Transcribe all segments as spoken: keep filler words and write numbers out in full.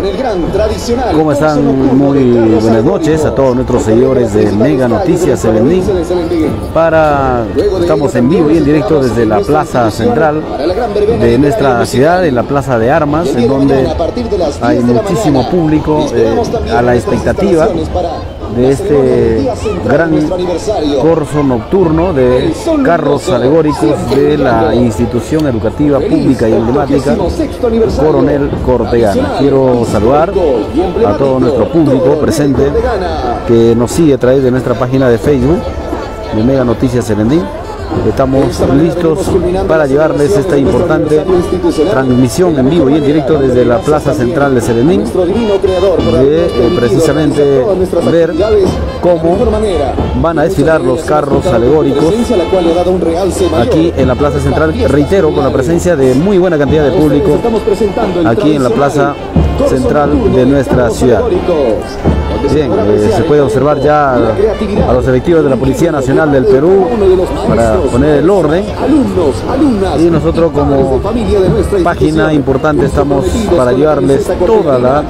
con el gran tradicional. ¿Cómo están? Muy buenas noches a todos nuestros seguidores de Mega Noticias Selendín. Para, estamos en vivo y en directo desde la plaza central de nuestra ciudad, en la plaza de armas, en donde hay muchísimo público eh, a la expectativa de este gran corso nocturno de carros alegóricos de la institución educativa pública y emblemática Coronel Cortegana. Quiero saludar a todo nuestro público presente que nos sigue a través de nuestra página de Facebook de Mega Noticias Selendín. Estamos listos para llevarles esta importante transmisión en vivo y en directo desde la plaza central de Selendín, de eh, precisamente ver cómo van a desfilar los carros alegóricos aquí en la plaza central, reitero, con la presencia de muy buena cantidad de público aquí en la plaza central de nuestra ciudad. Bien, eh, se puede observar ya a los efectivos de la Policía Nacional del Perú para poner el orden, y nosotros como página importante estamos para llevarles toda la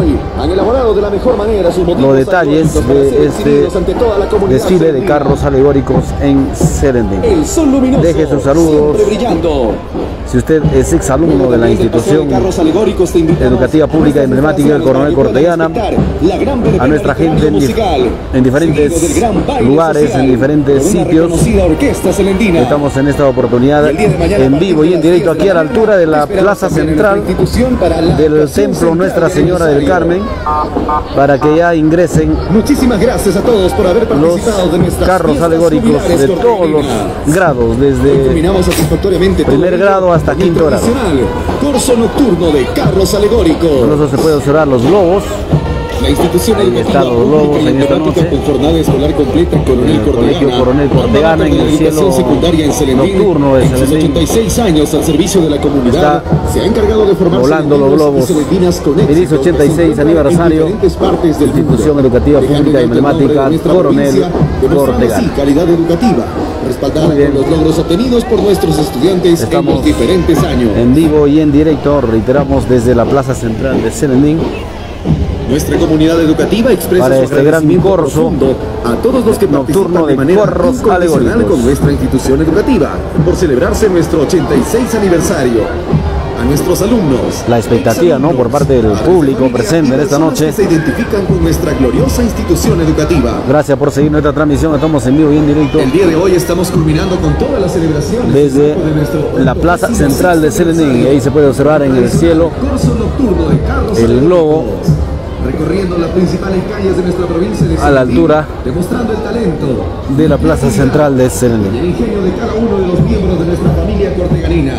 los detalles de este desfile de carros alegóricos en Selendín. Deje sus saludos. Si usted es exalumno de la institución educativa pública y emblemática del Coronel Cortegana, a nuestra gente en, dif en diferentes lugares, en diferentes sitios, estamos en esta oportunidad en vivo y en directo aquí a la altura de la plaza central del templo Nuestra Señora del Carmen, para que ya ingresen Muchísimas gracias a todos por haber participado los de nuestras carros alegóricos de todos los grados, desde primer grado hasta quinto grado. Curso nocturno de carros alegóricos. Incluso se puede observar los globos. La institución Ahí educativa están los globos pública y en esta emblemática noche. con jornada escolar completa Coronel El Colegio Cortegana. Coronel Cortegana en el cielo secundaria en Selendín, nocturno de en sus Selendín. ochenta y seis años al servicio de la comunidad, Está se ha encargado de formar volando los globos. selendinas con Feliz éxito, ochenta y seis que se encuentran aniversario en diferentes partes del Institución mundo, Educativa dejando Pública y en alto el nombre Emblemática de nuestra Coronel provincia, demostrando Cortegana. así calidad educativa, respaldada Muy bien. con los logros obtenidos por nuestros estudiantes Estamos en los diferentes años. en vivo y en directo, reiteramos, desde la plaza central de Selendín, Nuestra comunidad educativa expresa para su este gran agradecimiento corso profundo a todos los que nocturno participan de de manera carros incondicional alegóricos con nuestra institución educativa por celebrarse nuestro ochenta y seis aniversario. A nuestros alumnos, la expectativa, ¿no?, por parte del público presente en esta noche. que se identifican con nuestra gloriosa institución educativa. Gracias por seguir nuestra transmisión. Estamos en vivo y en directo El día de hoy estamos culminando con todas las celebraciones desde de nuestro la plaza central de Selendín, y ahí se puede observar en el cielo curso nocturno de carros el globo recorriendo las principales calles de nuestra provincia de a la Selendín, altura demostrando el talento de la plaza central de y el Selendín. ingenio de cada uno de los miembros de nuestra familia corteganina.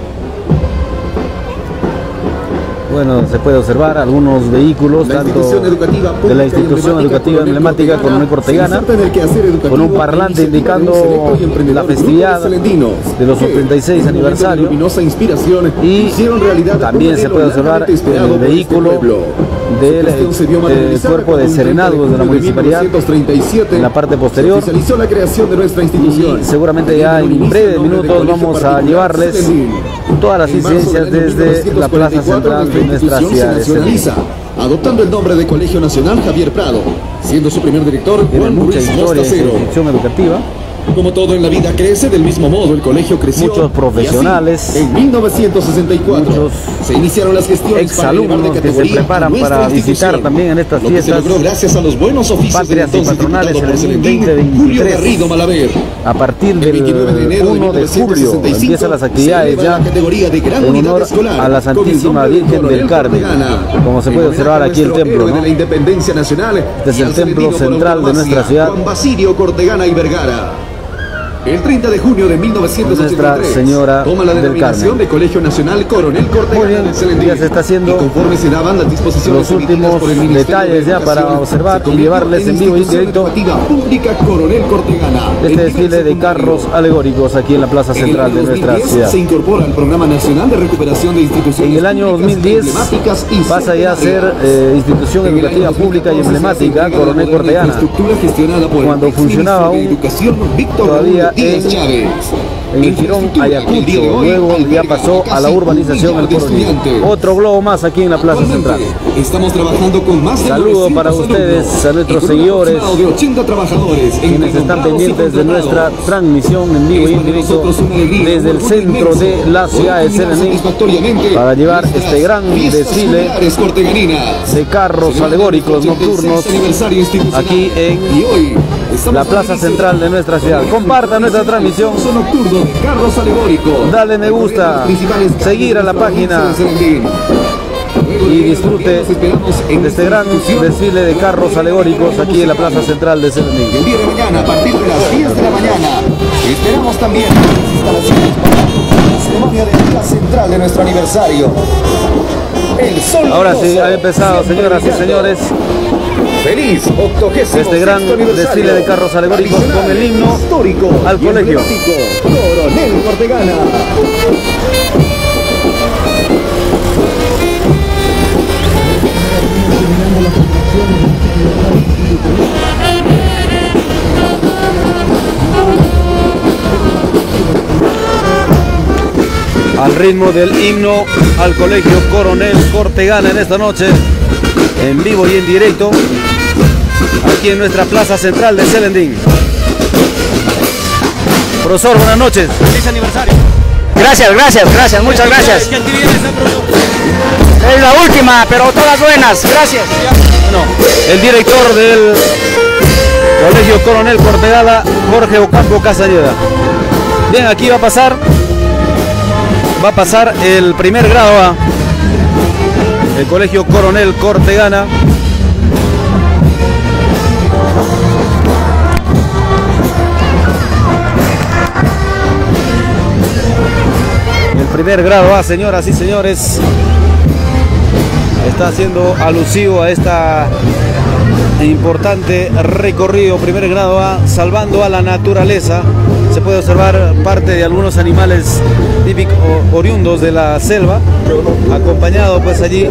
Bueno, se puede observar algunos vehículos, La tanto institución educativa de la pública y institución educativa emblemática Coronel Cortegana, se inserta en el quehacer educativo con un parlante e iniciativa indicando de un selecto y emprendedor la grupo festividad de selendinos de los que, ochenta y seis en un momento de aniversario. luminosa inspiración, Y hicieron realidad también un se anhelo puede observar largamente esperado el por este vehículo pueblo. del Su gestión se vio eh, materializada cuerpo de cuando un serenados de la treinta municipalidad mil novecientos treinta y siete en la parte posterior, se oficializó la creación de nuestra institución. y seguramente ya en breves minutos vamos a llevarles todas las incidencias desde la plaza central de nuestra ciudad de Selendín. Adoptando el nombre de Colegio Nacional Javier Prado, siendo su primer director Tiene Juan mucha Ruiz historia esta Mostacero. institución educativa. Como todo en la vida crece, del mismo modo el colegio creció. Muchos profesionales, Y así, en mil novecientos sesenta y cuatro muchos se iniciaron las gestiones para elevar exalumnos de que se categoría preparan a nuestra para visitar institución, también en estas lo que se fiestas logró gracias a los buenos oficios patrias del y entonces patronales diputado por en el Selendín, veinte Julio veintitrés. Garrido Malaver. A partir del veintinueve de enero de uno de julio empiezan las actividades ya en honor a la Santísima Virgen del Carmen, como se puede observar aquí el templo, ¿no? De la Independencia Nacional, Este es y el al templo selendino por central de antonomasia, nuestra ciudad. Juan Basilio Cortegana y Vergara. El treinta de junio de mil novecientos ochenta y tres Nuestra Señora toma la del denominación Carmen. de Colegio Nacional Coronel Muy Cortegana bien, del Selendín. ya se está haciendo Y conforme se daban las disposiciones los emitidas últimos por el Ministerio detalles de ya para Educación, observar se y convirtió llevarles en vivo y en Institución directo Educativa Pública Coronel Cortegana. este En desfile nivel de secundario. carros alegóricos aquí en la plaza En el central año de nuestra dos mil diez ciudad. se incorpora al Programa Nacional de Recuperación de Instituciones En el año dos mil diez emblemáticas y pasa ya a ser centenarias. eh, institución En el educativa año pública y dos mil catorce emblemática se entrega Coronel la moderna Cortegana, infraestructura gestionada por el cuando exministro funcionaba de aún Educación Víctor todavía Raúl Díaz en Chávez. en el Jirón Ayacucho, luego ya pasó a la urbanización El Coronel. Otro globo más aquí en la Plaza Central. Estamos trabajando con más de Saludos para ustedes, a nuestros seguidores, de ochenta trabajadores quienes están pendientes de nuestra transmisión en vivo y en directo desde el centro de la ciudad de Selenín para llevar este gran desfile de carros alegóricos nocturnos aquí en la Plaza Central de nuestra ciudad. Comparta nuestra transmisión, dale me gusta, seguir a la página y disfrute de este gran desfile de carros alegóricos aquí en la Plaza Central de Selenín. El día de mañana, a partir de las diez de la mañana, esperamos también las instalaciones para la ceremonia de la central de nuestro aniversario. El sol. Ahora sí, ha empezado, señoras y señores. Feliz octogésimo este gran desfile de carros alegóricos con el himno histórico al colegio. Coronel Cortegana. Al ritmo del himno al colegio Coronel Cortegana en esta noche, en vivo y en directo, aquí en nuestra Plaza Central de Selenín. Profesor, buenas noches. Feliz aniversario. Gracias, gracias, gracias, muchas gracias. ¿Qué actividad está, profesor? Es la última, pero todas buenas, gracias. Bueno, el director del colegio Coronel Cortegana, Jorge Ocampo Castañeda. Bien, aquí va a pasar, va a pasar el primer grado A, el colegio Coronel Cortegana. El primer grado A, señoras y señores, está haciendo alusivo a esta importante recorrido, primer grado A, salvando a la naturaleza. Se puede observar parte de algunos animales típicos oriundos de la selva, acompañado pues allí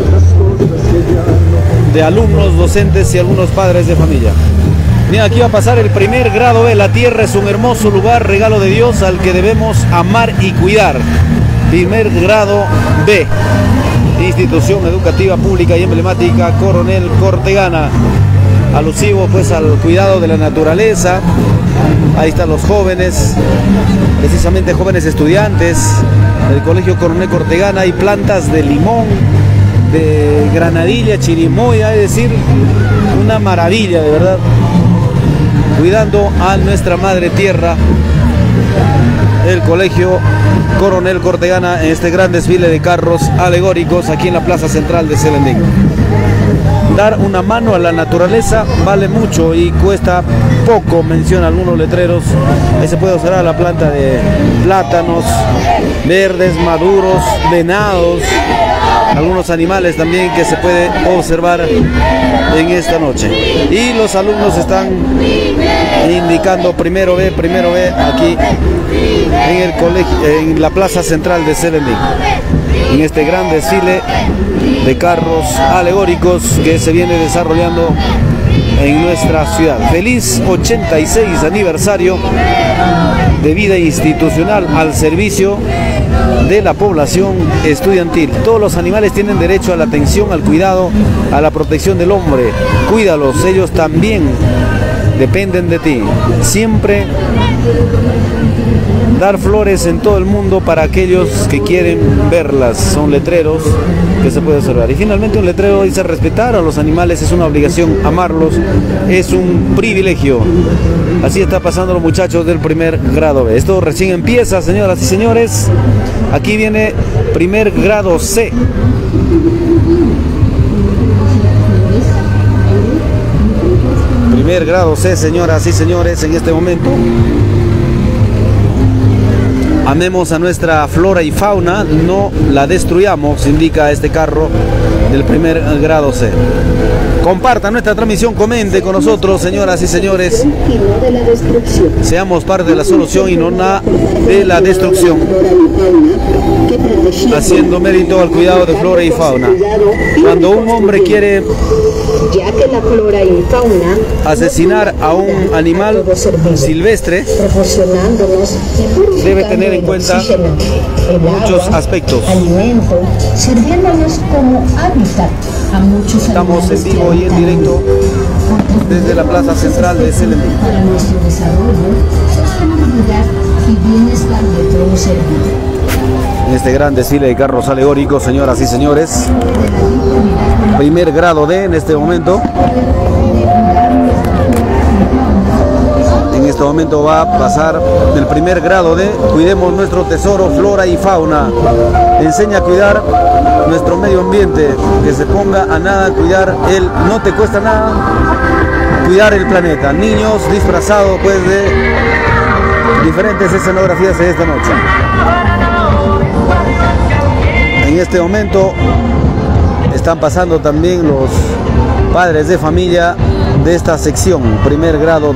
de alumnos, docentes y algunos padres de familia. Bien, aquí va a pasar el primer grado B. La tierra es un hermoso lugar, regalo de Dios al que debemos amar y cuidar. Primer grado B, institución educativa pública y emblemática Coronel Cortegana, alusivo pues al cuidado de la naturaleza. Ahí están los jóvenes, precisamente jóvenes estudiantes del colegio Coronel Cortegana. Hay plantas de limón, de granadilla, chirimoya, es decir, una maravilla de verdad, cuidando a nuestra madre tierra. El colegio Coronel Cortegana en este gran desfile de carros alegóricos aquí en la Plaza Central de Selenín. Dar una mano a la naturaleza vale mucho y cuesta poco, menciona algunos letreros. Ahí se puede observar la planta de plátanos verdes, maduros, venados, algunos animales también que se puede observar en esta noche. Y los alumnos están indicando primero B, primero B aquí en el colegio, en la Plaza Central de Selenín, en este gran desfile de carros alegóricos que se viene desarrollando en nuestra ciudad. Feliz ochenta y seis aniversario de vida institucional al servicio de la población estudiantil. Todos los animales tienen derecho a la atención, al cuidado, a la protección del hombre. Cuídalos, ellos también dependen de ti. Siempre dar flores en todo el mundo para aquellos que quieren verlas. Son letreros que se puede observar. Y finalmente un letrero dice: respetar a los animales es una obligación, amarlos es un privilegio. Así está pasando los muchachos del primer grado B. Esto recién empieza, señoras y señores. Aquí viene primer grado C. Primer grado C, señoras y señores, en este momento. Amemos a nuestra flora y fauna, no la destruyamos, indica este carro del primer grado C. Compartan nuestra transmisión, comente con nosotros, señoras y señores. Seamos parte de la solución y no la de la destrucción. Haciendo mérito al cuidado de flora y fauna. Cuando un hombre quiere asesinar a un animal silvestre, debe tener en cuenta muchos aspectos. Estamos en vivo y en directo desde la plaza central de Selendín. En este gran desfile de carros alegóricos, señoras y señores, primer grado D en este momento. En este momento va a pasar del primer grado de Cuidemos nuestro tesoro, flora y fauna. Enseña a cuidar nuestro medio ambiente, que se ponga a nada cuidar el, no te cuesta nada cuidar el planeta. Niños disfrazados pues de diferentes escenografías de esta noche. En este momento están pasando también los padres de familia de esta sección, primer grado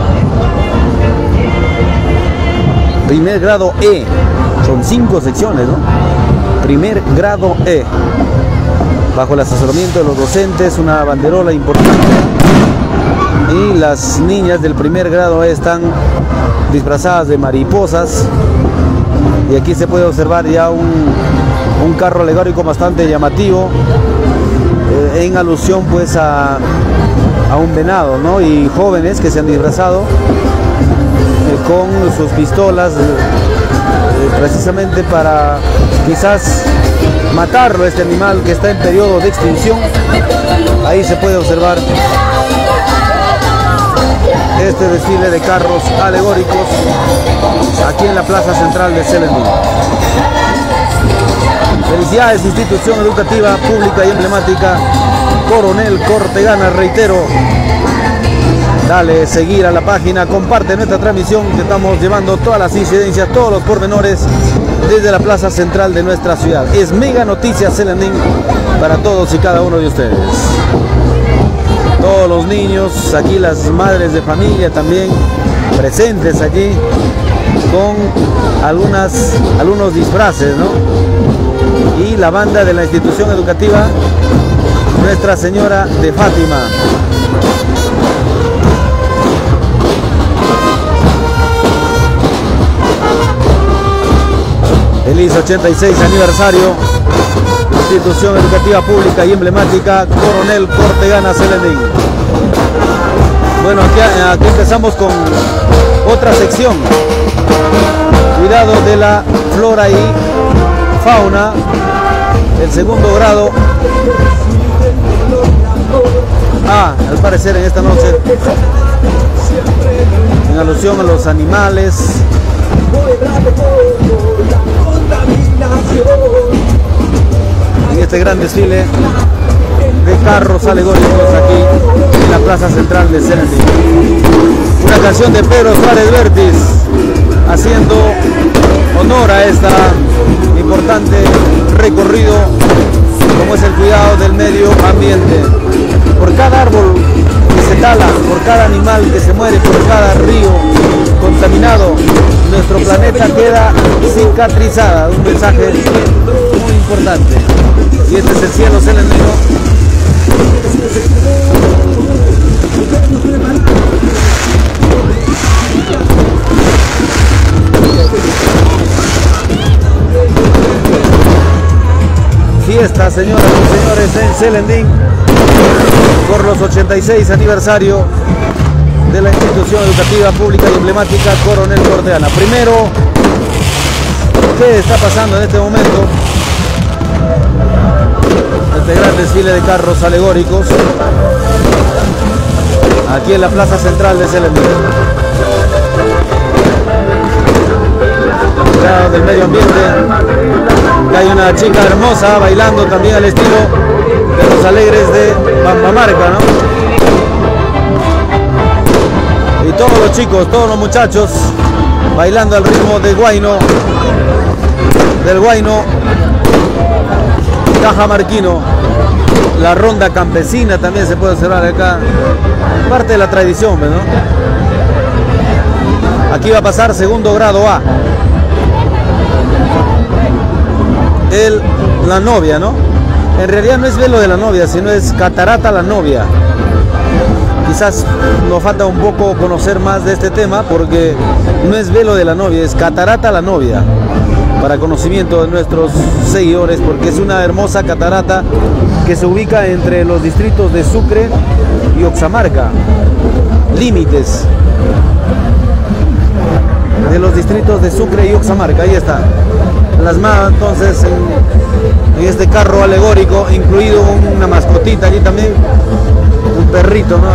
primer grado E. Son cinco secciones, ¿no? Primer grado E. Bajo el asesoramiento de los docentes, una banderola importante. Y las niñas del primer grado E están disfrazadas de mariposas. Y aquí se puede observar ya un, un carro alegórico bastante llamativo, eh, en alusión pues a, a un venado, ¿no? Y jóvenes que se han disfrazado con sus pistolas, eh, precisamente para quizás matarlo, este animal que está en periodo de extinción. Ahí se puede observar este desfile de carros alegóricos aquí en la plaza central de Selendín. Felicidades, institución educativa pública y emblemática Coronel Cortegana. Reitero, dale seguir a la página, comparte nuestra transmisión, que estamos llevando todas las incidencias, todos los pormenores desde la plaza central de nuestra ciudad. Es Mega Noticias Selendín para todos y cada uno de ustedes. Todos los niños, aquí las madres de familia también presentes aquí con algunas, algunos disfraces, ¿no? Y la banda de la institución educativa Nuestra Señora de Fátima. Feliz ochenta y seis aniversario, institución educativa pública y emblemática Coronel Cortegana Selendín. Bueno, aquí, aquí empezamos con otra sección, cuidado de la flora y fauna, el segundo grado. Ah, al parecer en esta noche, en alusión a los animales, en este gran desfile de carros alegóricos aquí en la plaza central de Selendín. Una canción de Pedro Suárez Vértiz haciendo honor a esta importante recorrido como es el cuidado del medio ambiente. Por cada árbol que se tala, por cada animal que se muere, por cada río contaminado, nuestro planeta queda cicatrizada. Un mensaje muy importante. Y este es el cielo selendino. Fiesta, señoras y señores, en Selendín por los ochenta y seis aniversario de la institución educativa pública y emblemática Coronel Cortegana. Primero, ¿qué está pasando en este momento? Este gran desfile de carros alegóricos aquí en la plaza central de Selendín. Cuidado del medio ambiente. Hay una chica hermosa bailando también al estilo de los alegres de Bambamarca, ¿no? Y todos los chicos, todos los muchachos bailando al ritmo de Guayno, del Guayno cajamarquino, La ronda campesina también se puede observar acá. Parte de la tradición, ¿no? Aquí va a pasar segundo grado A. El, la novia, ¿no? En realidad no es velo de la novia, sino es catarata la novia. Quizás nos falta un poco conocer más de este tema, porque no es velo de la novia, es catarata la novia. Para conocimiento de nuestros seguidores, porque es una hermosa catarata que se ubica entre los distritos de Sucre y Oxamarca. Límites de los distritos de Sucre y Oxamarca, ahí está. Plasmada entonces en, en este carro alegórico, incluido una mascotita allí también, un perrito, ¿no?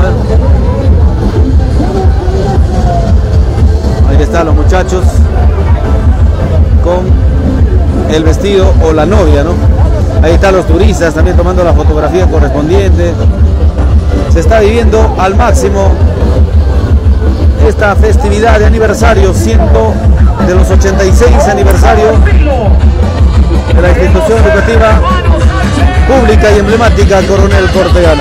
Ahí están los muchachos con el vestido o la novia, ¿no? Ahí están los turistas también tomando la fotografía correspondiente. Se está viviendo al máximo esta festividad de aniversario ciento de los ochenta y seis aniversario de la institución educativa pública y emblemática Coronel Cortegana.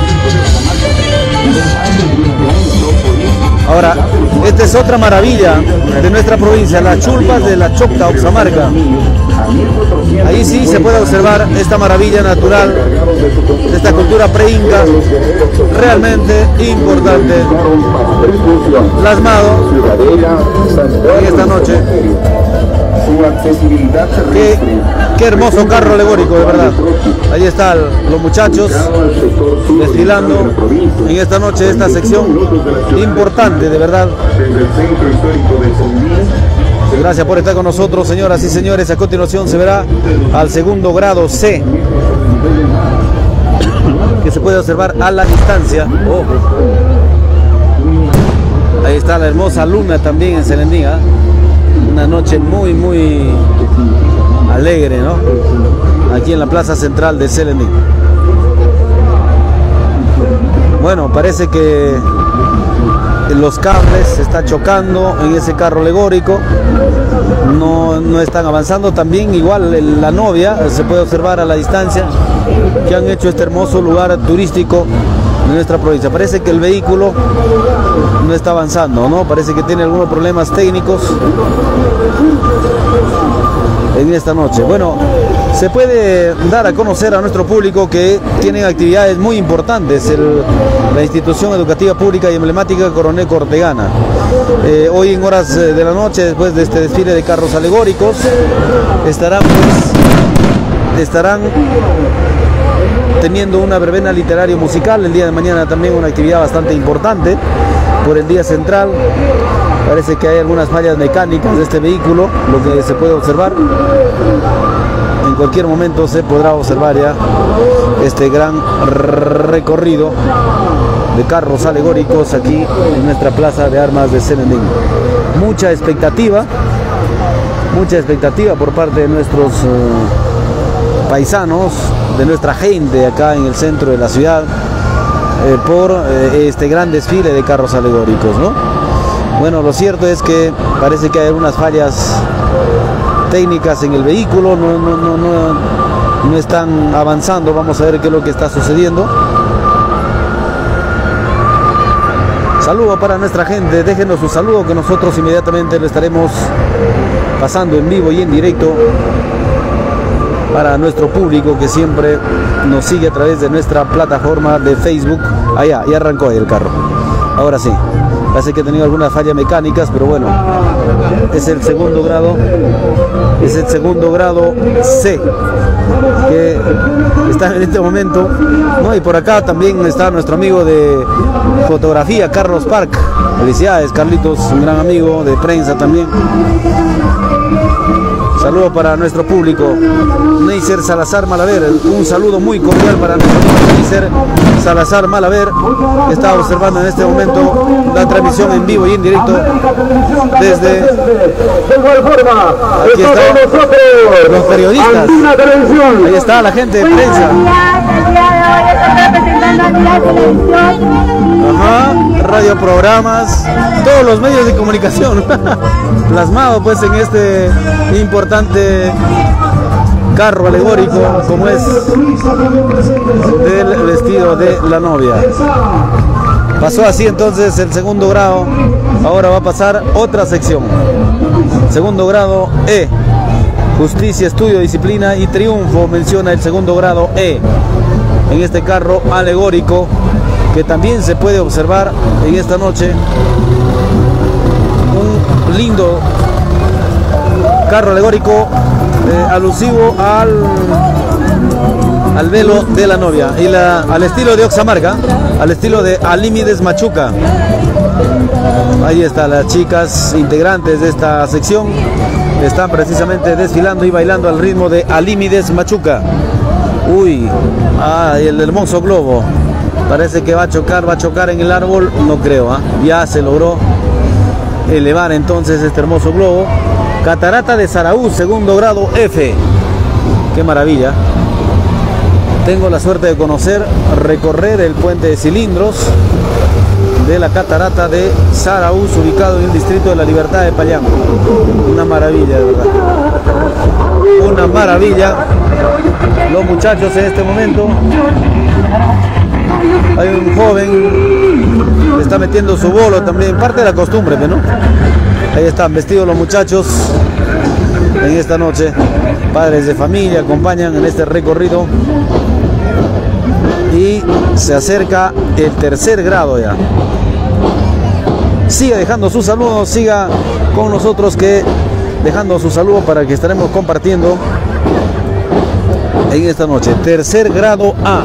Ahora, esta es otra maravilla de nuestra provincia, las chulpas de la Chocta, Oxamarca. Ahí sí se puede observar esta maravilla natural de esta cultura pre-inca, realmente importante, plasmado en esta noche. Qué, qué hermoso carro alegórico, de verdad. Ahí están los muchachos desfilando en esta noche, esta sección importante, de verdad. Gracias por estar con nosotros, señoras y señores. A continuación se verá al segundo grado C, que se puede observar a la distancia. Oh. Ahí está la hermosa luna también en Selendín. Una noche muy, muy alegre, ¿no? Aquí en la plaza central de Selendín. Bueno, parece que los cables se están chocando en ese carro alegórico. No, no están avanzando. También igual la novia se puede observar a la distancia, que han hecho este hermoso lugar turístico de nuestra provincia. Parece que el vehículo no está avanzando, ¿no? Parece que tiene algunos problemas técnicos en esta noche. Bueno, se puede dar a conocer a nuestro público que tienen actividades muy importantes el, la institución educativa pública y emblemática Coronel Cortegana. Eh, hoy en horas de la noche, después de este desfile de carros alegóricos, estarán, pues, estarán teniendo una verbena literario musical. El día de mañana también una actividad bastante importante por el día central. Parece que hay algunas fallas mecánicas de este vehículo, lo que se puede observar. En cualquier momento se podrá observar ya este gran recorrido de carros alegóricos aquí en nuestra plaza de armas de Selendín. Mucha expectativa, mucha expectativa por parte de nuestros uh, paisanos, de nuestra gente acá en el centro de la ciudad, eh, por eh, este gran desfile de carros alegóricos, ¿no? Bueno, lo cierto es que parece que hay algunas fallas técnicas en el vehículo, no, no, no, no, no están avanzando. Vamos a ver qué es lo que está sucediendo. Saludo para nuestra gente, déjenos su saludo que nosotros inmediatamente lo estaremos pasando en vivo y en directo para nuestro público que siempre nos sigue a través de nuestra plataforma de Facebook. Allá, ya arrancó ahí el carro. Ahora sí, parece que ha tenido algunas fallas mecánicas, pero bueno, es el segundo grado, es el segundo grado C, que está en este momento, ¿no? Y por acá también está nuestro amigo de fotografía, Carlos Park. Felicidades, Carlitos, un gran amigo de prensa también. Saludo para nuestro público. Neisser Salazar Malaver, un saludo muy cordial para nuestro amigo Neisser Salazar Malaver, que está observando en este momento la transmisión en vivo y en directo desde... Aquí están los periodistas, ahí está la gente de prensa. Ajá, radioprogramas, todos los medios de comunicación plasmado pues en este importante carro alegórico como es del vestido de la novia. Pasó así entonces el segundo grado. Ahora va a pasar otra sección. Segundo grado E. Justicia, estudio, disciplina y triunfo, menciona el segundo grado E. En este carro alegórico que también se puede observar en esta noche. Un lindo carro alegórico eh, alusivo al, al velo de la novia y la, al estilo de Oxamarca, al estilo de Alímides Machuca. Ahí están las chicas integrantes de esta sección. Están precisamente desfilando y bailando al ritmo de Alímides Machuca. Uy, ah, el hermoso globo. Parece que va a chocar, va a chocar en el árbol. No creo, ¿eh? Ya se logró elevar entonces este hermoso globo. Catarata de Saraú, segundo grado F. Qué maravilla. Tengo la suerte de conocer, recorrer el puente de cilindros de la catarata de Saraú, ubicado en el distrito de La Libertad de Payán. Una maravilla, de verdad. Una maravilla. Los muchachos en este momento. Hay un joven que está metiendo su bolo también, parte de la costumbre, ¿no? Ahí están vestidos los muchachos en esta noche. Padres de familia acompañan en este recorrido. Y se acerca el tercer grado ya. Siga dejando sus saludos, siga con nosotros que dejando su saludo para que estaremos compartiendo en esta noche. Tercer grado A.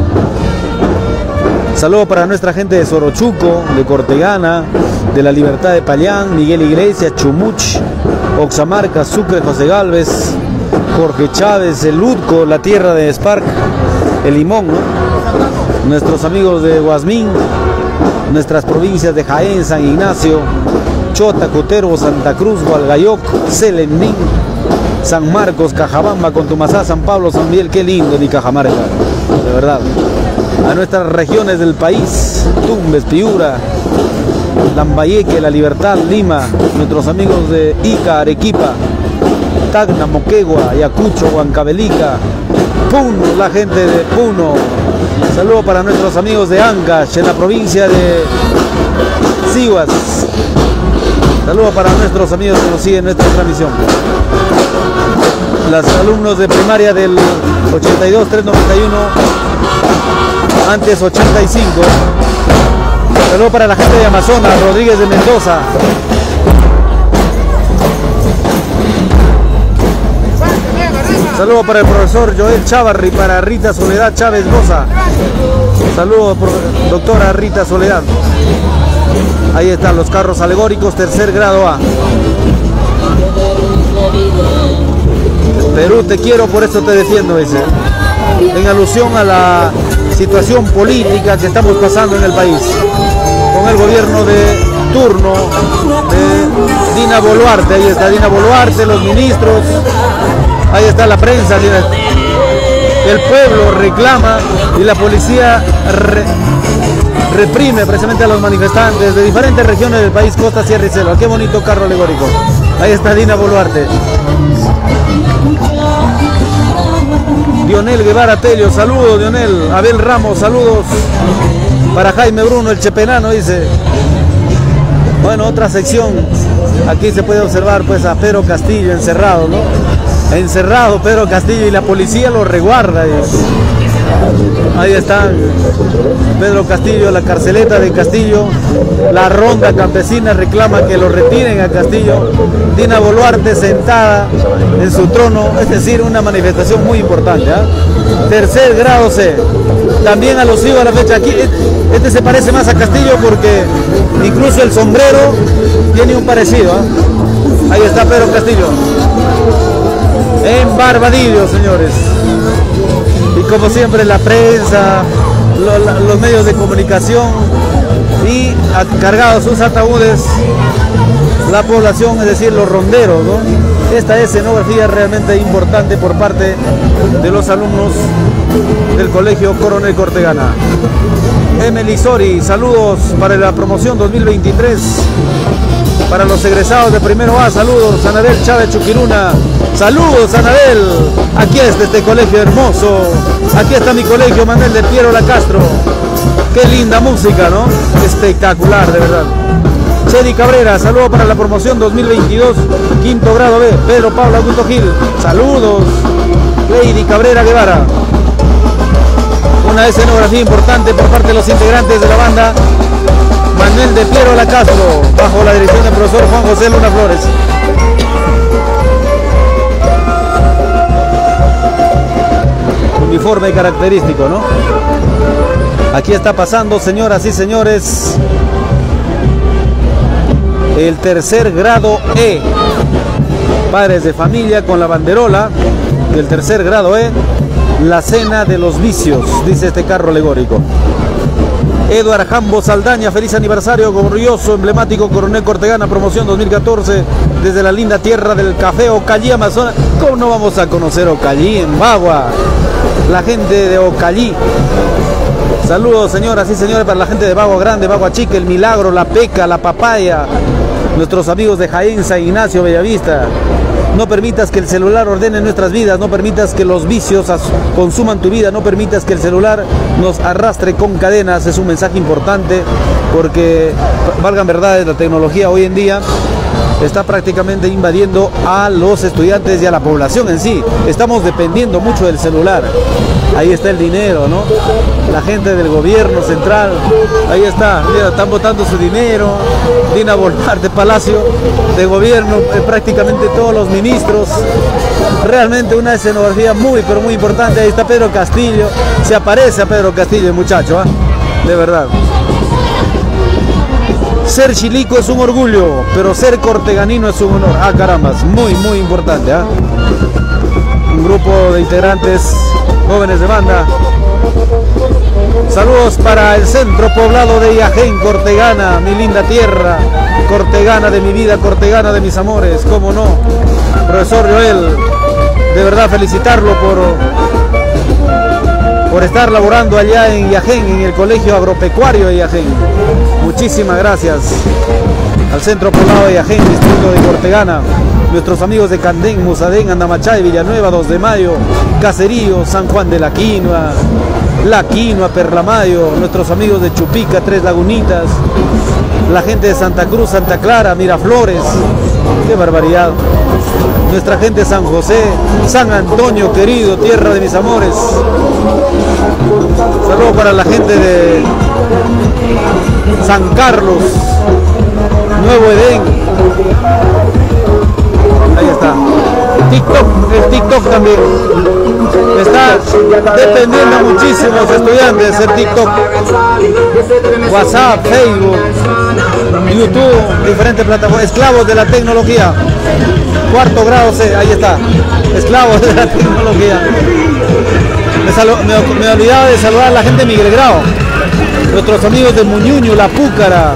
Saludo para nuestra gente de Sorochuco, de Cortegana, de La Libertad de Payán, Miguel Iglesias, Chumuch, Oxamarca, Sucre, José Galvez, Jorge Chávez, El Utco, la tierra de Spark, El Limón, ¿no? Nuestros amigos de Guasmín, nuestras provincias de Jaén, San Ignacio, Chota, Cutervo, Santa Cruz, Gualgayoc, Selendín, San Marcos, Cajabamba, Contumazá, San Pablo, San Miguel. Qué lindo de Cajamarca, de verdad. A nuestras regiones del país, Tumbes, Piura, Lambayeque, La Libertad, Lima, nuestros amigos de Ica, Arequipa, Tacna, Moquegua, Ayacucho, Huancavelica, Puno, la gente de Puno. Saludo para nuestros amigos de Ancash, en la provincia de Sihuas. Saludo para nuestros amigos que nos siguen en nuestra transmisión. Los alumnos de primaria del ochenta y dos, trescientos noventa y uno, antes ochenta y cinco. Saludo para la gente de Amazonas, Rodríguez de Mendoza. Saludo para el profesor Joel Chávarri, para Rita Soledad Chávez Boza. Saludos, doctora Rita Soledad. Ahí están los carros alegóricos, tercer grado A. Perú, te quiero, por eso te defiendo, dice. En alusión a la situación política que estamos pasando en el país. Con el gobierno de turno de Dina Boluarte. Ahí está Dina Boluarte, los ministros. Ahí está la prensa. El pueblo reclama y la policía re, reprime precisamente a los manifestantes de diferentes regiones del país, costa, sierra y selva. Qué bonito carro alegórico. Ahí está Dina Boluarte. Dionel Guevara Telio, saludos Dionel. Abel Ramos, saludos para Jaime Bruno, el chepenano, dice. Bueno, otra sección. Aquí se puede observar pues a Pedro Castillo encerrado, ¿no? Encerrado Pedro Castillo y la policía lo resguarda. Ahí está Pedro Castillo, la carceleta de Castillo. La ronda campesina reclama que lo retiren a Castillo. Dina Boluarte sentada en su trono, es decir, una manifestación muy importante, ¿eh? Tercer grado C. También alusivo a la fecha. Aquí este se parece más a Castillo porque incluso el sombrero tiene un parecido, ¿eh? Ahí está Pedro Castillo en Barbadillo, señores. Y como siempre la prensa, lo, los medios de comunicación y cargados sus ataúdes la población, es decir, los ronderos, ¿no? Esta escenografía realmente importante por parte de los alumnos del Colegio Coronel Cortegana. Emily Sori, saludos para la promoción dos mil veintitrés. Para los egresados de primero A, saludos. Anabel Chávez Chuquiruna. Saludos, Anabel. Aquí es este colegio hermoso. Aquí está mi colegio, Manuel de Piero La Castro. Qué linda música, ¿no? Espectacular, de verdad. Chedi Cabrera, saludo para la promoción dos mil veintidós, quinto grado B. Pedro Pablo Augusto Gil, saludos. Lady Cabrera Guevara. Una escenografía importante por parte de los integrantes de la banda Manuel de Piero La Castro, bajo la dirección del profesor Juan José Luna Flores. Uniforme característico, ¿no? Aquí está pasando, señoras y señores, el tercer grado E. Padres de familia con la banderola del tercer grado E. La cena de los vicios, dice este carro alegórico. Eduard Jambo Saldaña, feliz aniversario, glorioso, emblemático Coronel Cortegana, promoción dos mil catorce, desde la linda tierra del café Ocallí, Amazonas. ¿Cómo no vamos a conocer Ocallí en Bagua? La gente de Ocallí. Saludos, señoras y señores, para la gente de Bagua Grande, Bagua Chica, El Milagro, La Peca, La Papaya, nuestros amigos de Jaén, San Ignacio, Bellavista. No permitas que el celular ordene nuestras vidas, no permitas que los vicios consuman tu vida, no permitas que el celular nos arrastre con cadenas. Es un mensaje importante porque, valgan verdades, la tecnología hoy en día está prácticamente invadiendo a los estudiantes y a la población en sí. Estamos dependiendo mucho del celular. Ahí está el dinero, ¿no? La gente del gobierno central, ahí está, mira, están botando su dinero. Dina Boluarte, Palacio de Gobierno, eh, prácticamente todos los ministros. Realmente una escenografía muy, pero muy importante. Ahí está Pedro Castillo, se aparece a Pedro Castillo, el muchacho, ¿eh? De verdad. Ser chilico es un orgullo, pero ser corteganino es un honor. Ah, carambas, muy, muy importante, ¿eh? Un grupo de integrantes jóvenes de banda. Saludos para el centro poblado de Iajén, Cortegana, mi linda tierra, Cortegana de mi vida, Cortegana de mis amores, cómo no. Profesor Joel, de verdad felicitarlo por, por estar laborando allá en Iajén, en el Colegio Agropecuario de Iajén. Muchísimas gracias al centro poblado de Iajén, distrito de Cortegana. Nuestros amigos de Candén, Musadén, Andamachay, Villanueva, dos de mayo, Caserío, San Juan de la Quinua, La Quinua, Perlamayo, nuestros amigos de Chupica, Tres Lagunitas, la gente de Santa Cruz, Santa Clara, Miraflores, qué barbaridad. Nuestra gente de San José, San Antonio, querido, tierra de mis amores. Saludos para la gente de San Carlos, Nuevo Edén. Ahí está. TikTok, el TikTok también está dependiendo muchísimos estudiantes, el TikTok, WhatsApp, Facebook, YouTube, diferentes plataformas, esclavos de la tecnología. Cuarto grado C, ahí está, esclavos de la tecnología. Me, me, me olvidaba de saludar a la gente de Miguel Grau, nuestros amigos de Muñuño, La Púcara,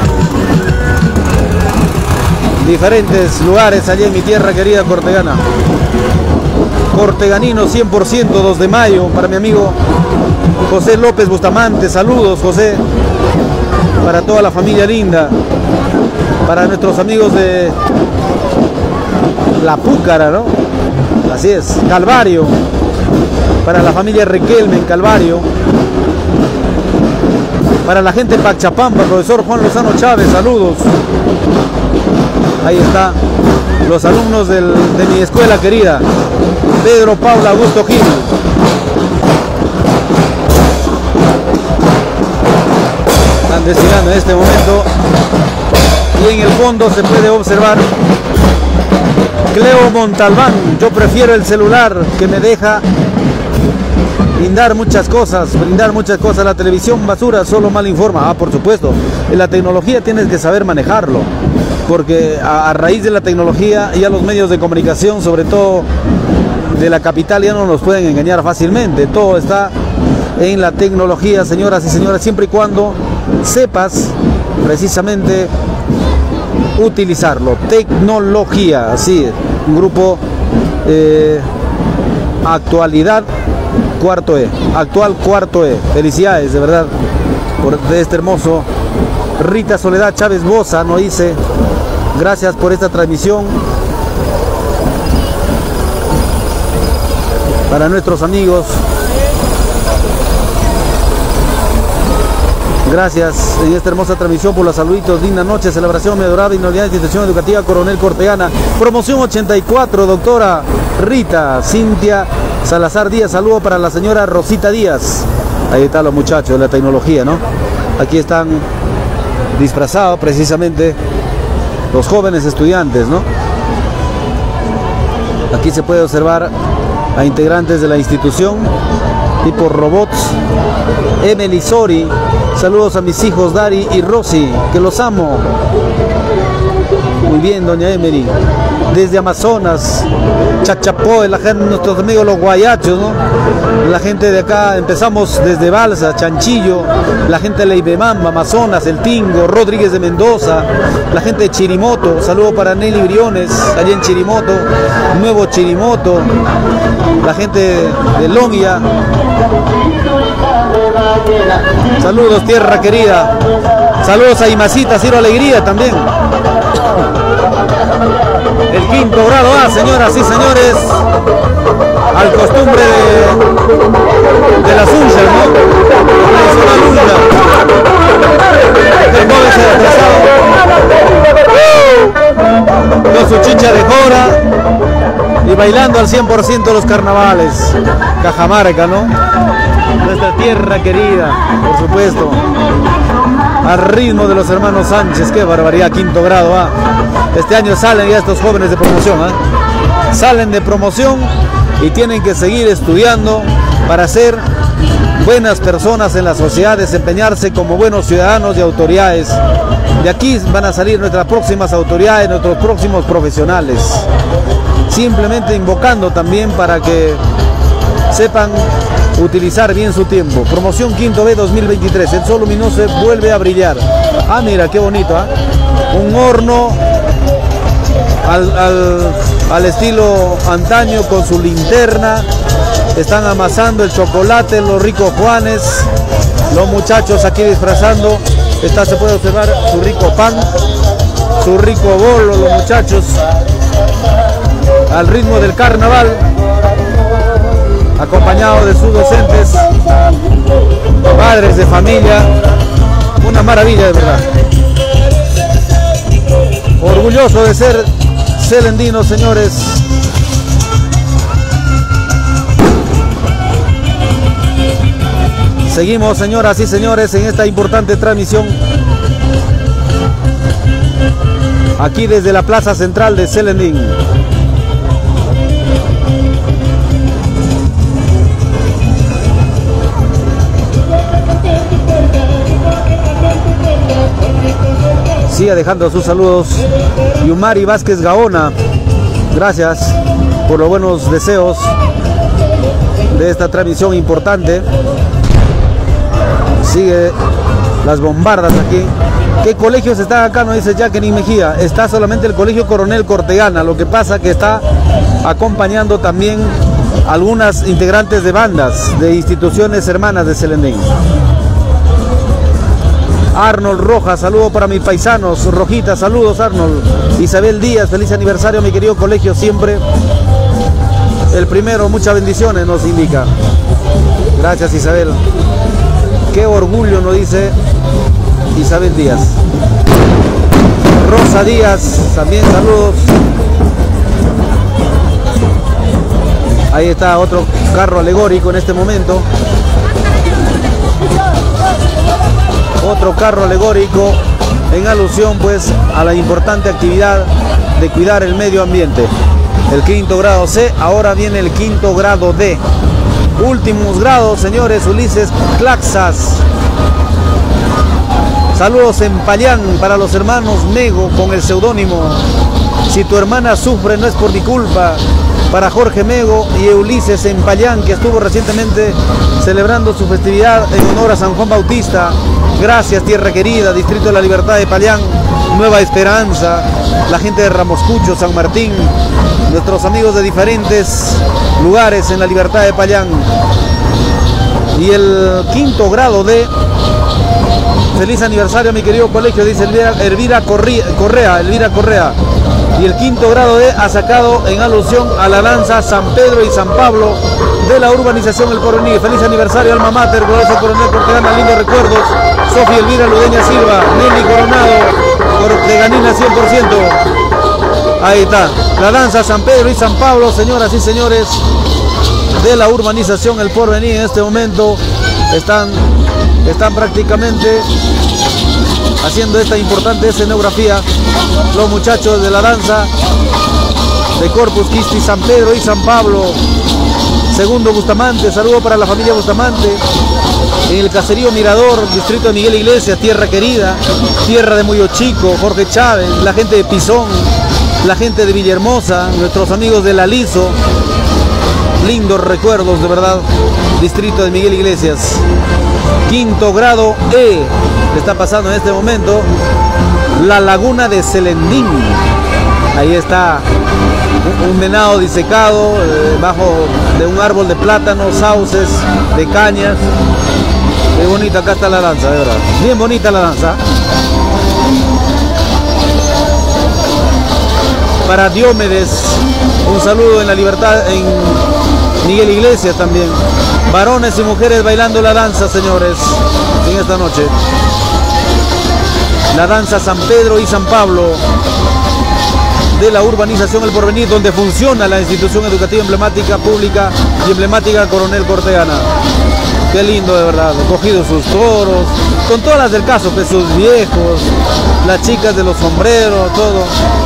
diferentes lugares allí en mi tierra querida Cortegana. Corteganino cien por ciento, dos de mayo, para mi amigo José López Bustamante, saludos José, para toda la familia linda, para nuestros amigos de La Púcara, ¿no? Así es, Calvario, para la familia Riquelme en Calvario, para la gente de Pachapampa, profesor Juan Lozano Chávez, saludos. Ahí está, los alumnos del, de mi escuela querida, Pedro Pablo Augusto Gil. Están desfilando en este momento y en el fondo se puede observar Cleo Montalbán. Yo prefiero el celular que me deja brindar muchas cosas, brindar muchas cosas. La televisión basura solo mal informa. Ah, por supuesto, en la tecnología tienes que saber manejarlo, porque a, a raíz de la tecnología ya los medios de comunicación, sobre todo de la capital, ya no nos pueden engañar fácilmente. Todo está en la tecnología, señoras y señores, siempre y cuando sepas precisamente utilizarlo. Tecnología, así, un grupo eh, actualidad cuarto E, actual cuarto E. Felicidades, de verdad, por de este hermoso. Rita Soledad Chávez Boza nos dice: Gracias por esta transmisión. Para nuestros amigos. Gracias en esta hermosa transmisión por los saluditos. Linda noche, celebración, mi adorada y inolvidable institución educativa Coronel Cortegana. Promoción ochenta y cuatro, doctora Rita Cintia Salazar Díaz. Saludo para la señora Rosita Díaz. Ahí están los muchachos de la tecnología, ¿no? Aquí están disfrazados precisamente los jóvenes estudiantes, ¿no? Aquí se puede observar a integrantes de la institución, tipo robots. Emily Sori, saludos a mis hijos Dari y Rosy, que los amo. Muy bien, doña Emily. Desde Amazonas, Chachapoy, la gente, nuestros amigos los guayachos, ¿no? La gente de acá, empezamos desde Balsa, Chanchillo, la gente de Leibemamba, Amazonas, El Tingo, Rodríguez de Mendoza, la gente de Chirimoto, saludo para Nelly Briones, allá en Chirimoto, Nuevo Chirimoto, la gente de Longia. Saludos, tierra querida. Saludos a Imacita, Ciro Alegría también. El quinto grado A, señoras y señores, al costumbre de, de las unchas, ¿no? La uncha. El joven se ha con su chicha de jora y bailando al cien por ciento los carnavales. Cajamarca, ¿no? Nuestra tierra querida, por supuesto. Al ritmo de los hermanos Sánchez, qué barbaridad, quinto grado A. Este año salen ya estos jóvenes de promoción, ¿eh? Salen de promoción y tienen que seguir estudiando para ser buenas personas en la sociedad, desempeñarse como buenos ciudadanos y autoridades. De aquí van a salir nuestras próximas autoridades, nuestros próximos profesionales. Simplemente invocando también para que sepan utilizar bien su tiempo. Promoción Quinto B dos mil veintitrés. El sol luminoso vuelve a brillar. Ah, mira, qué bonito, ¿eh? Un horno al, al, al estilo antaño con su linterna. Están amasando el chocolate, los ricos Juanes. Los muchachos aquí disfrazando. Está, se puede observar su rico pan, su rico bolo, los muchachos al ritmo del carnaval, acompañado de sus docentes, padres de familia. Una maravilla, de verdad. Orgulloso de ser celendino, señores. Seguimos, señoras y señores, en esta importante transmisión aquí desde la plaza central de Celendín. Siga dejando sus saludos Yumari Vázquez Gaona. Gracias por los buenos deseos de esta transmisión importante. Sigue las bombardas aquí. ¿Qué colegios están acá? No dice Jacqueline Mejía. Está solamente el colegio Coronel Cortegana. Lo que pasa que está acompañando también algunas integrantes de bandas de instituciones hermanas de Celendín. Arnold Rojas, saludo para mis paisanos. Rojita, saludos Arnold. Isabel Díaz, feliz aniversario mi querido colegio, siempre el primero, muchas bendiciones nos indica. Gracias Isabel. Qué orgullo nos dice Isabel Díaz. Rosa Díaz, también saludos. Ahí está otro carro alegórico en este momento. Otro carro alegórico en alusión pues a la importante actividad de cuidar el medio ambiente. El quinto grado C, ahora viene el quinto grado D. Últimos grados, señores. Ulises Claxas. Saludos en Payán para los hermanos Mego con el seudónimo Si tu hermana sufre no es por mi culpa. Para Jorge Mego y Ulises en Payán, que estuvo recientemente celebrando su festividad en honor a San Juan Bautista. Gracias, tierra querida, Distrito de la Libertad de Payán, Nueva Esperanza, la gente de Ramoscucho, San Martín, nuestros amigos de diferentes lugares en la Libertad de Payán. Y el quinto grado de feliz aniversario mi querido colegio, dice Elvira, Elvira Correa, Elvira Correa. Y el quinto grado E ha sacado en alusión a la danza San Pedro y San Pablo de la urbanización El Porvenir. Feliz aniversario, alma mater, Colegio Coronel Cortegana, lindos recuerdos. Sofía Elvira Ludeña Silva, Nelly Coronado, Corteganina cien por ciento. Ahí está, la danza San Pedro y San Pablo, señoras y señores, de la urbanización El Porvenir. En este momento están, están prácticamente haciendo esta importante escenografía los muchachos de la danza de Corpus Christi San Pedro y San Pablo. Segundo Bustamante, saludo para la familia Bustamante, en el caserío Mirador, distrito de Miguel Iglesias, tierra querida, tierra de Muyo Chico, Jorge Chávez, la gente de Pisón, la gente de Villahermosa, nuestros amigos de La Liso, lindos recuerdos de verdad, distrito de Miguel Iglesias. Quinto grado E, está pasando en este momento la laguna de Selendín. Ahí está un, un venado disecado eh, bajo de un árbol de plátanos, sauces, de cañas. Qué bonita, acá está la danza, de verdad. Bien bonita la danza. Para Diomedes, un saludo en la Libertad, en Miguel Iglesias también. Varones y mujeres bailando la danza, señores, en esta noche. La danza San Pedro y San Pablo de la urbanización El Porvenir, donde funciona la institución educativa emblemática, pública y emblemática Coronel Cortegana. Qué lindo, de verdad, cogidos sus toros, con todas las del caso, pues sus viejos, las chicas de los sombreros, todo.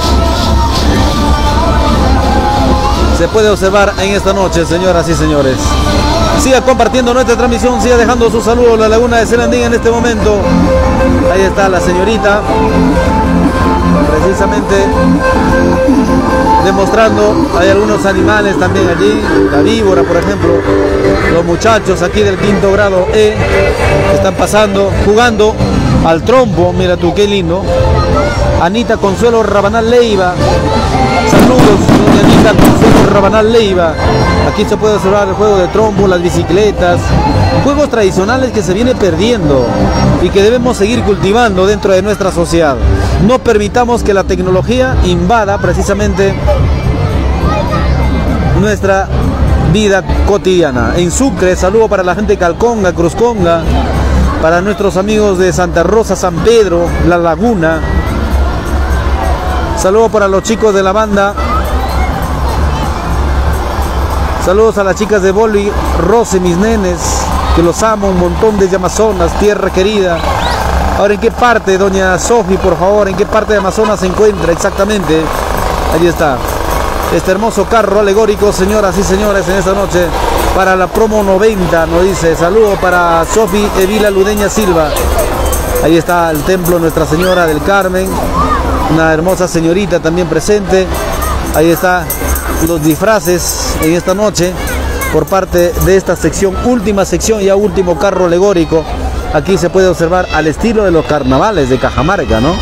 Se puede observar en esta noche, señoras y señores. Siga compartiendo nuestra transmisión, siga dejando su saludo a la laguna de Selendín en este momento. Ahí está la señorita, precisamente demostrando. Hay algunos animales también allí, la víbora por ejemplo. Los muchachos aquí del quinto grado E están pasando, jugando al trompo. Mira tú, qué lindo. Anita Consuelo Rabanal Leiva, saludos, doña Anita Consuelo Rabanal Leiva. Aquí se puede observar el juego de trompo, las bicicletas, juegos tradicionales que se viene perdiendo y que debemos seguir cultivando dentro de nuestra sociedad. No permitamos que la tecnología invada precisamente nuestra vida cotidiana. En Sucre, saludo para la gente de Calconga, Cruzconga, para nuestros amigos de Santa Rosa, San Pedro, La Laguna. Saludos para los chicos de la banda. Saludos a las chicas de Boli, Rose, mis nenes, que los amo un montón desde Amazonas, tierra querida. Ahora, ¿en qué parte, doña Sofi, por favor? ¿En qué parte de Amazonas se encuentra exactamente? Allí está. Este hermoso carro alegórico, señoras y señores, en esta noche, para la promo noventa, nos dice. Saludos para Sofi Evila Ludeña Silva. Ahí está el templo Nuestra Señora del Carmen. Una hermosa señorita también presente. Ahí está los disfraces en esta noche por parte de esta sección, última sección, ya último carro alegórico. Aquí se puede observar al estilo de los carnavales de Cajamarca, ¿no?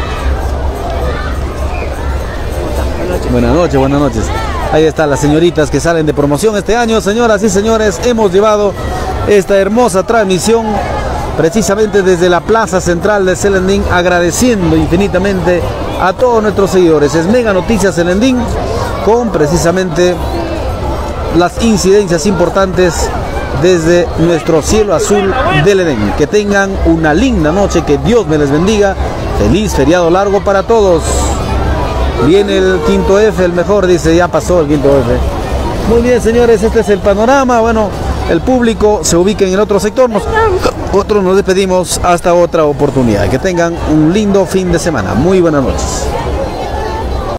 Buenas noches, buenas noches. Ahí están las señoritas que salen de promoción este año. Señoras y señores, hemos llevado esta hermosa transmisión precisamente desde la plaza central de Selendín, agradeciendo infinitamente a todos nuestros seguidores. Es Mega Noticias Selendín, con precisamente las incidencias importantes desde nuestro cielo azul del Edén. Que tengan una linda noche, que Dios me les bendiga. Feliz feriado largo para todos. Viene el quinto F, el mejor, dice, ya pasó el quinto F. Muy bien, señores, este es el panorama. Bueno, el público se ubica en el otro sector. Nosotros nos despedimos hasta otra oportunidad. Que tengan un lindo fin de semana. Muy buenas noches.